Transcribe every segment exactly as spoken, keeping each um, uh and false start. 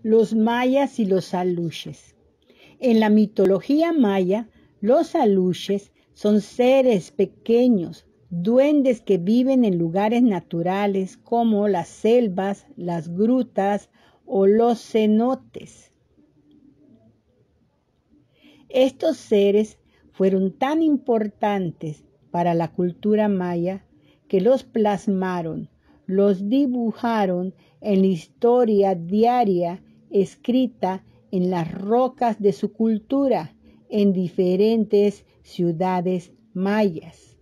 Los mayas y los aluches. En la mitología maya, los aluches son seres pequeños, duendes que viven en lugares naturales como las selvas, las grutas o los cenotes. Estos seres fueron tan importantes para la cultura maya que los plasmaron, los dibujaron en la historia diaria escrita en las rocas de su cultura en diferentes ciudades mayas.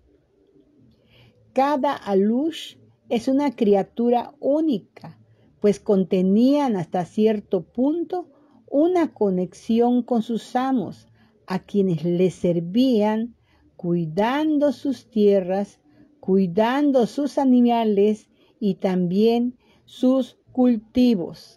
Cada alush es una criatura única, pues contenían hasta cierto punto una conexión con sus amos, a quienes les servían, cuidando sus tierras, cuidando sus animales y también sus cultivos.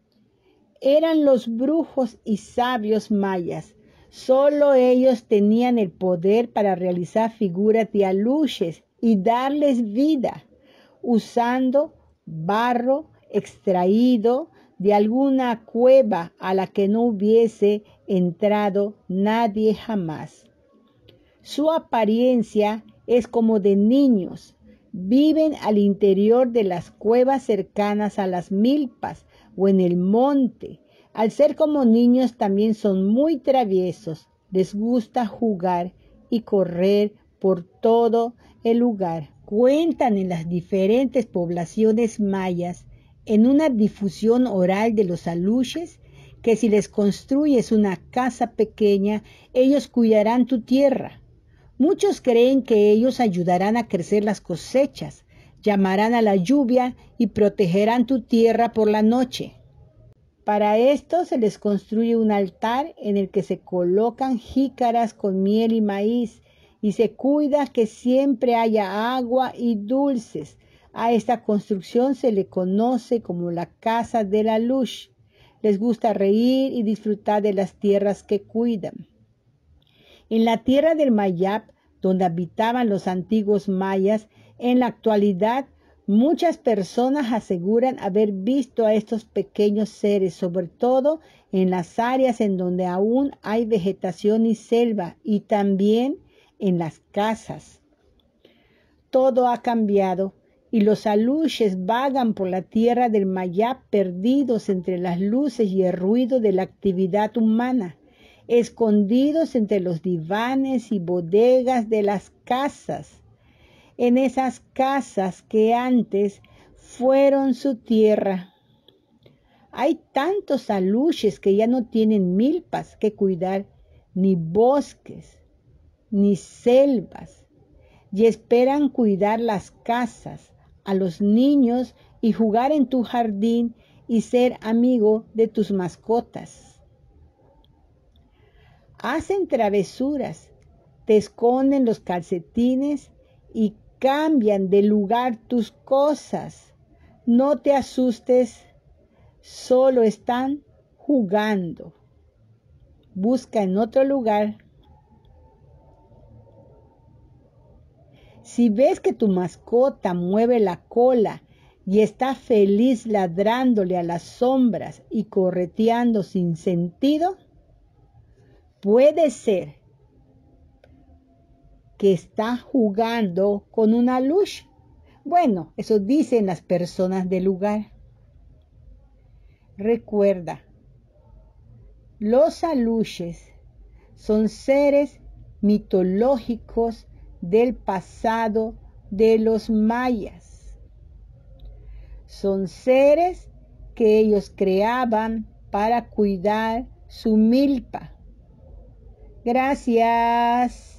Eran los brujos y sabios mayas. Solo ellos tenían el poder para realizar figuras de aluches y darles vida, usando barro extraído de alguna cueva a la que no hubiese entrado nadie jamás. Su apariencia es como de niños. Viven al interior de las cuevas cercanas a las milpas o en el monte. Al ser como niños también son muy traviesos. Les gusta jugar y correr por todo el lugar. Cuentan en las diferentes poblaciones mayas en una difusión oral de los aluches que si les construyes una casa pequeña, ellos cuidarán tu tierra. Muchos creen que ellos ayudarán a crecer las cosechas, llamarán a la lluvia y protegerán tu tierra por la noche. Para esto se les construye un altar en el que se colocan jícaras con miel y maíz y se cuida que siempre haya agua y dulces. A esta construcción se le conoce como la casa del alush. Les gusta reír y disfrutar de las tierras que cuidan. En la tierra del Mayab, donde habitaban los antiguos mayas, en la actualidad muchas personas aseguran haber visto a estos pequeños seres, sobre todo en las áreas en donde aún hay vegetación y selva, y también en las casas. Todo ha cambiado y los aluches vagan por la tierra del Mayab perdidos entre las luces y el ruido de la actividad humana, escondidos entre los divanes y bodegas de las casas, en esas casas que antes fueron su tierra. Hay tantos aluches que ya no tienen milpas que cuidar, ni bosques, ni selvas, y esperan cuidar las casas, a los niños y jugar en tu jardín y ser amigo de tus mascotas. Hacen travesuras, te esconden los calcetines y cambian de lugar tus cosas. No te asustes, solo están jugando. Busca en otro lugar. Si ves que tu mascota mueve la cola y está feliz ladrándole a las sombras y correteando sin sentido, puede ser que está jugando con un alush. Bueno, eso dicen las personas del lugar. Recuerda, los aluches son seres mitológicos del pasado de los mayas. Son seres que ellos creaban para cuidar su milpa. Gracias.